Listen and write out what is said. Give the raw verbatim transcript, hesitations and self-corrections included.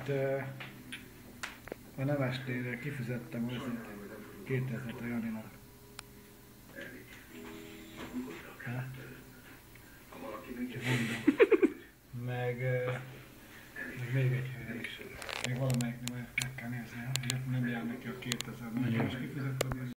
Hát a nevestére kifizettem őszint kétezret a Janinak. Ha? Csak mondom. Meg, meg még egy helyre is. Még valami